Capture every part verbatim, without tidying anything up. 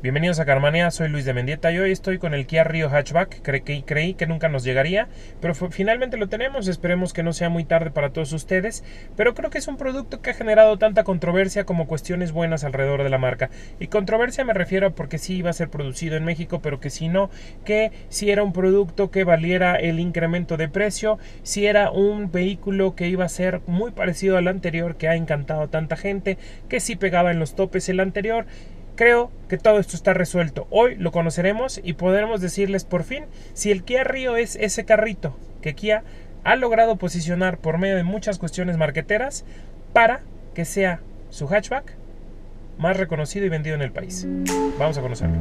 Bienvenidos a Carmanía, soy Luis de Mendieta y hoy estoy con el Kia Rio Hatchback. Cre que, creí que nunca nos llegaría, pero finalmente lo tenemos. Esperemos que no sea muy tarde para todos ustedes, pero creo que es un producto que ha generado tanta controversia como cuestiones buenas alrededor de la marca. Y controversia me refiero a porque sí iba a ser producido en México, pero que si no, que si era un producto que valiera el incremento de precio, si era un vehículo que iba a ser muy parecido al anterior, que ha encantado a tanta gente, que sí pegaba en los topes el anterior. Creo que todo esto está resuelto. Hoy lo conoceremos y podremos decirles por fin si el Kia Rio es ese carrito que Kia ha logrado posicionar por medio de muchas cuestiones marqueteras para que sea su hatchback más reconocido y vendido en el país. Vamos a conocerlo.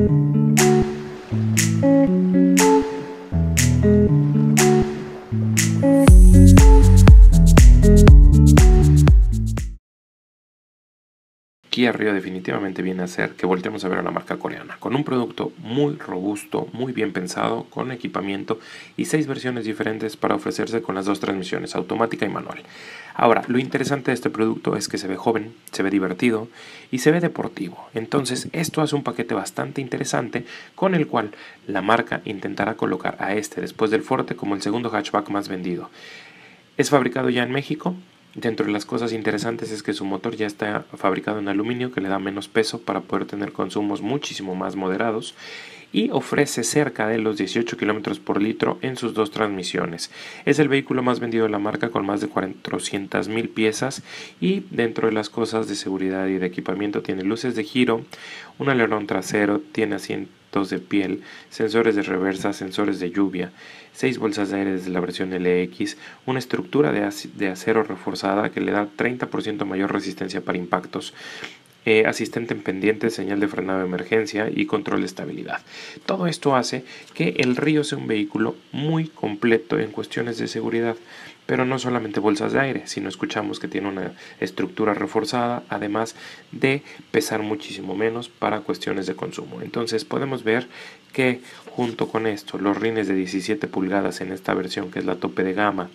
Kia Rio definitivamente viene a ser que volteemos a ver a la marca coreana, con un producto muy robusto, muy bien pensado, con equipamiento y seis versiones diferentes para ofrecerse con las dos transmisiones, automática y manual. Ahora, lo interesante de este producto es que se ve joven, se ve divertido y se ve deportivo. Entonces, esto hace un paquete bastante interesante con el cual la marca intentará colocar a este después del Forte como el segundo hatchback más vendido. Es fabricado ya en México. Dentro de las cosas interesantes es que su motor ya está fabricado en aluminio, que le da menos peso para poder tener consumos muchísimo más moderados, y ofrece cerca de los dieciocho kilómetros por litro en sus dos transmisiones. Es el vehículo más vendido de la marca con más de cuatrocientas mil piezas, y dentro de las cosas de seguridad y de equipamiento tiene luces de giro, un alerón trasero, tiene asientos de piel, sensores de reversa, sensores de lluvia, seis bolsas de aire desde la versión L X, una estructura de, de acero reforzada que le da treinta por ciento mayor resistencia para impactos, eh, asistente en pendiente, señal de frenado de emergencia y control de estabilidad. Todo esto hace que el Rio sea un vehículo muy completo en cuestiones de seguridad, pero no solamente bolsas de aire, sino escuchamos que tiene una estructura reforzada, además de pesar muchísimo menos para cuestiones de consumo. Entonces podemos ver que junto con esto, los rines de diecisiete pulgadas en esta versión, que es la tope de gama,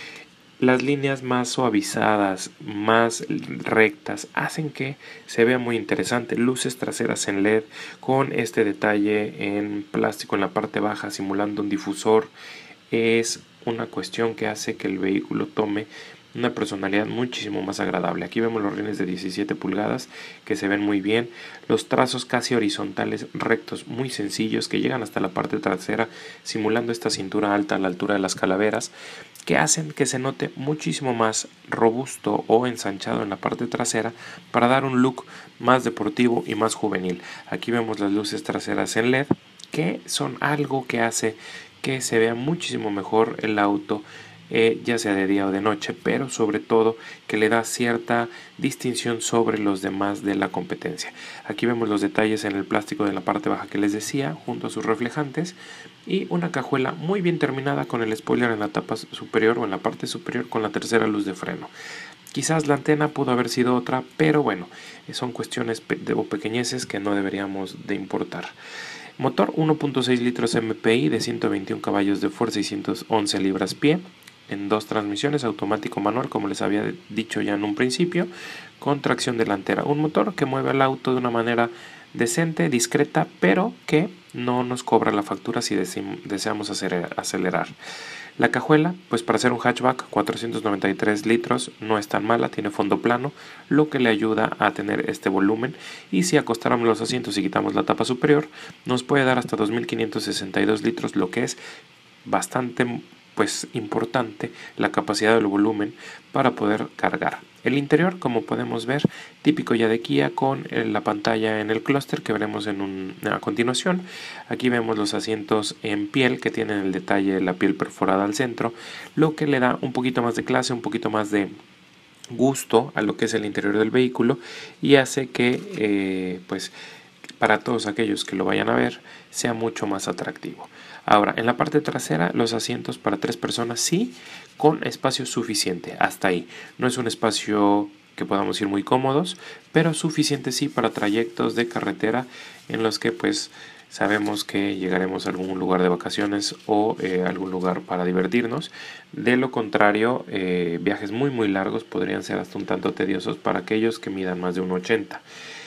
las líneas más suavizadas, más rectas, hacen que se vea muy interesante. Luces traseras en L E D con este detalle en plástico en la parte baja simulando un difusor. Es una cuestión que hace que el vehículo tome una personalidad muchísimo más agradable. Aquí vemos los rines de diecisiete pulgadas que se ven muy bien, los trazos casi horizontales rectos muy sencillos que llegan hasta la parte trasera simulando esta cintura alta a la altura de las calaveras, que hacen que se note muchísimo más robusto o ensanchado en la parte trasera para dar un look más deportivo y más juvenil. Aquí vemos las luces traseras en L E D, que son algo que hace que se vea muchísimo mejor el auto, eh, ya sea de día o de noche, pero sobre todo que le da cierta distinción sobre los demás de la competencia. Aquí vemos los detalles en el plástico de la parte baja que les decía, junto a sus reflejantes, y una cajuela muy bien terminada con el spoiler en la tapa superior o en la parte superior con la tercera luz de freno. Quizás la antena pudo haber sido otra, pero bueno, son cuestiones pe- o pequeñeces que no deberíamos de importar. Motor uno punto seis litros M P I de ciento veintiún caballos de fuerza y ciento once libras-pie, en dos transmisiones, automático manual, como les había dicho ya en un principio, con tracción delantera. Un motor que mueve el auto de una manera decente, discreta, pero que no nos cobra la factura si deseamos acelerar. La cajuela, pues para ser un hatchback, cuatrocientos noventa y tres litros, no es tan mala, tiene fondo plano, lo que le ayuda a tener este volumen, y si acostáramos los asientos y quitamos la tapa superior, nos puede dar hasta dos mil quinientos sesenta y dos litros, lo que es bastante pues importante la capacidad del volumen para poder cargar. El interior, como podemos ver, típico ya de Kia, con la pantalla en el clúster que veremos en un, a continuación. Aquí vemos los asientos en piel que tienen el detalle de la piel perforada al centro, lo que le da un poquito más de clase, un poquito más de gusto a lo que es el interior del vehículo, y hace que eh, pues para todos aquellos que lo vayan a ver sea mucho más atractivo. Ahora, en la parte trasera, los asientos para tres personas, sí, con espacio suficiente, hasta ahí. No es un espacio que podamos ir muy cómodos, pero suficiente sí para trayectos de carretera en los que pues sabemos que llegaremos a algún lugar de vacaciones o eh, algún lugar para divertirnos. De lo contrario, eh, viajes muy muy largos podrían ser hasta un tanto tediosos para aquellos que midan más de uno ochenta.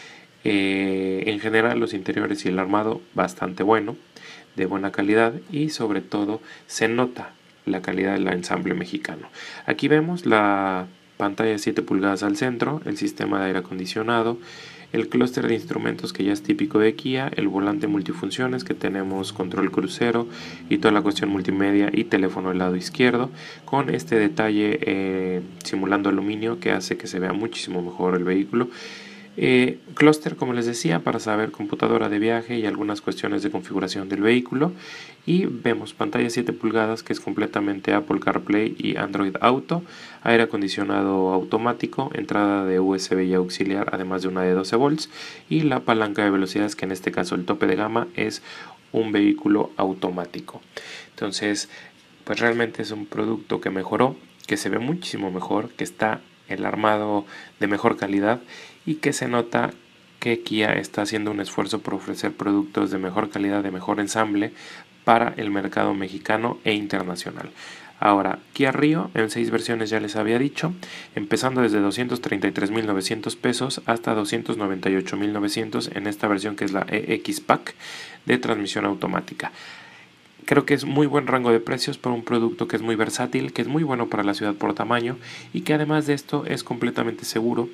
Eh, en general los interiores y el armado bastante bueno, de buena calidad, y sobre todo se nota la calidad del ensamble mexicano. Aquí vemos la pantalla de siete pulgadas al centro, el sistema de aire acondicionado, el clúster de instrumentos que ya es típico de Kia, el volante multifunciones que tenemos control crucero y toda la cuestión multimedia y teléfono del lado izquierdo, con este detalle eh, simulando aluminio que hace que se vea muchísimo mejor el vehículo. Eh, clúster, como les decía, para saber computadora de viaje y algunas cuestiones de configuración del vehículo. Y vemos pantalla siete pulgadas que es completamente Apple CarPlay y Android Auto, aire acondicionado automático, entrada de U S B y auxiliar, además de una de doce volts, y la palanca de velocidades, que en este caso el tope de gama es un vehículo automático. Entonces, pues realmente es un producto que mejoró, que se ve muchísimo mejor, que está el armado de mejor calidad y que se nota que Kia está haciendo un esfuerzo por ofrecer productos de mejor calidad, de mejor ensamble para el mercado mexicano e internacional. Ahora, Kia Rio en seis versiones, ya les había dicho, empezando desde doscientos treinta y tres mil novecientos pesos hasta doscientos noventa y ocho mil novecientos en esta versión que es la E X-Pack de transmisión automática. Creo que es muy buen rango de precios para un producto que es muy versátil, que es muy bueno para la ciudad por tamaño y que además de esto es completamente seguro.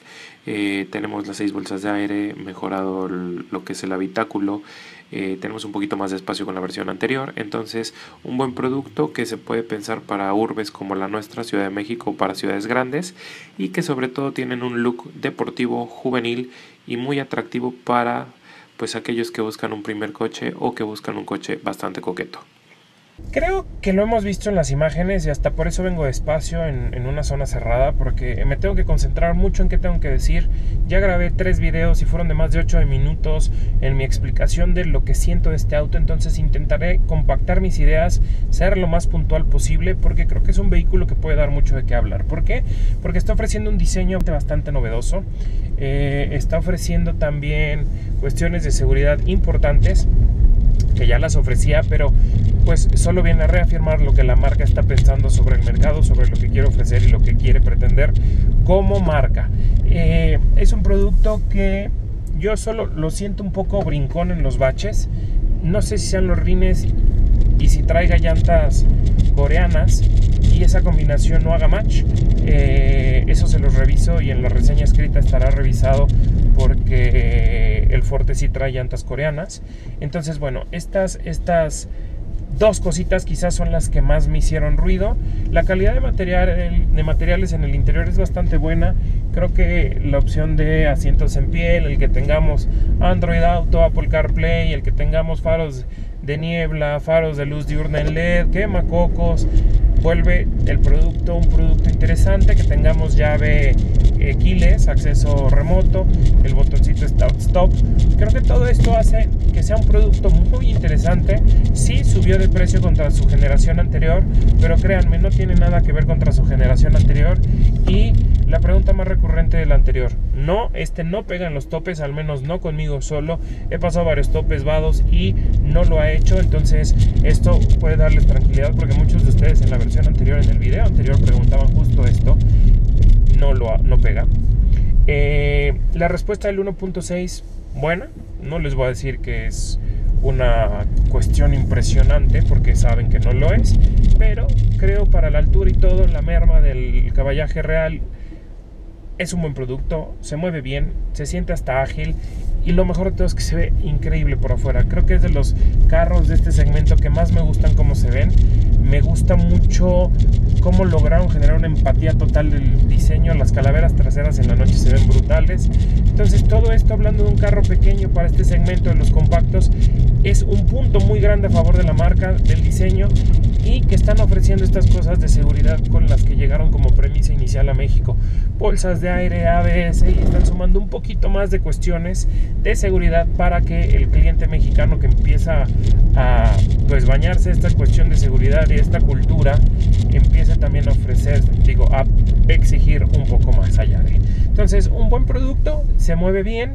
Eh, tenemos las seis bolsas de aire, mejorado el, lo que es el habitáculo, eh, tenemos un poquito más de espacio con la versión anterior, entonces un buen producto que se puede pensar para urbes como la nuestra, Ciudad de México, para ciudades grandes, y que sobre todo tienen un look deportivo, juvenil y muy atractivo para pues aquellos que buscan un primer coche o que buscan un coche bastante coqueto. Creo que lo hemos visto en las imágenes y hasta por eso vengo despacio en, en una zona cerrada, porque me tengo que concentrar mucho en qué tengo que decir. Ya grabé tres videos y fueron de más de ocho minutos en mi explicación de lo que siento de este auto, entonces intentaré compactar mis ideas, ser lo más puntual posible, porque creo que es un vehículo que puede dar mucho de qué hablar. ¿Por qué? Porque está ofreciendo un diseño bastante novedoso, eh, está ofreciendo también cuestiones de seguridad importantes, que ya las ofrecía, pero pues solo viene a reafirmar lo que la marca está pensando sobre el mercado, sobre lo que quiere ofrecer y lo que quiere pretender como marca. Eh, es un producto que yo solo lo siento un poco brincón en los baches. No sé si sean los rines y si traiga llantas coreanas y esa combinación no haga match. Eh, eso se los reviso y en la reseña escrita estará revisado, porque el Forte sí trae llantas coreanas. Entonces, bueno, estas, estas dos cositas quizás son las que más me hicieron ruido. La calidad de, material, de materiales en el interior es bastante buena. Creo que la opción de asientos en piel, el que tengamos Android Auto, Apple CarPlay, el que tengamos faros de niebla, faros de luz diurna en L E D, quemacocos, vuelve el producto un producto interesante. Que tengamos llave eh, keyless, acceso remoto, el botoncito start stop. Creo que todo esto hace que sea un producto muy interesante. Sí subió de precio contra su generación anterior, pero créanme, no tiene nada que ver contra su generación anterior. Y la pregunta más recurrente de la anterior, no, este no pega en los topes, al menos no conmigo solo. He pasado varios topes vados y no lo ha hecho, entonces esto puede darles tranquilidad, porque muchos de ustedes en la versión anterior, en el video anterior, preguntaban justo esto. No lo no pega. Eh, la respuesta del uno punto seis, buena. No les voy a decir que es una cuestión impresionante, porque saben que no lo es, pero creo para la altura y todo, la merma del caballaje real, es un buen producto, se mueve bien, se siente hasta ágil, y lo mejor de todo es que se ve increíble por afuera. Creo que es de los carros de este segmento que más me gustan cómo se ven. Me gusta mucho cómo lograron generar una empatía total del diseño. Las calaveras traseras en la noche se ven brutales. Entonces, todo esto, hablando de un carro pequeño para este segmento de los compactos, es un punto muy grande a favor de la marca, del diseño, y que están ofreciendo estas cosas de seguridad con las que llegaron como premisa inicial a México. Bolsas de aire, A B S, y están sumando un poquito más de cuestiones de seguridad para que el cliente mexicano que empieza a pues bañarse esta cuestión de seguridad y esta cultura empiece también a ofrecer, digo, a exigir un poco más allá de. Entonces, un buen producto, se mueve bien.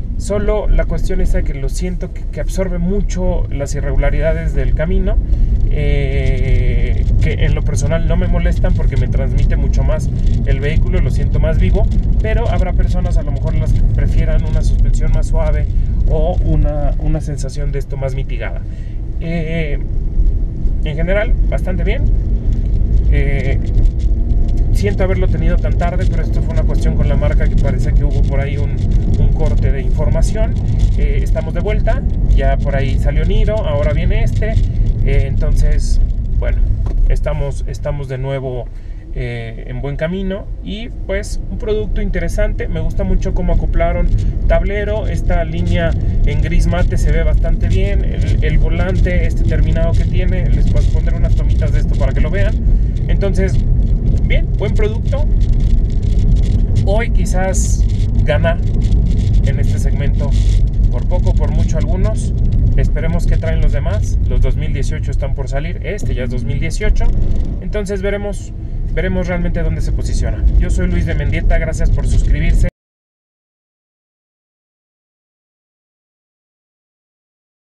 Solo la cuestión es que lo siento que, que absorbe mucho las irregularidades del camino. eh, que en lo personal no me molestan porque me transmite mucho más el vehículo, lo siento más vivo, pero habrá personas a lo mejor las que prefieran una suspensión más suave o una, una sensación de esto más mitigada. Eh, en general, bastante bien. Eh, siento haberlo tenido tan tarde, pero esto fue una cuestión con la marca que parece que hubo por ahí un, un corte de información. Eh, estamos de vuelta, ya por ahí salió Niro, ahora viene este. Eh, entonces, bueno, estamos, estamos de nuevo eh, en buen camino y pues un producto interesante. Me gusta mucho cómo acoplaron tablero, esta línea en gris mate se ve bastante bien, el, el volante, este terminado que tiene, les puedo poner unas tomitas de esto para que lo vean. Entonces, bien, buen producto. Hoy quizás gana en este segmento por poco, por mucho algunos. Esperemos que traen los demás. Los dos mil dieciocho están por salir, este ya es dos mil dieciocho. Entonces veremos, veremos realmente dónde se posiciona. Yo soy Luis de Mendieta, gracias por suscribirse.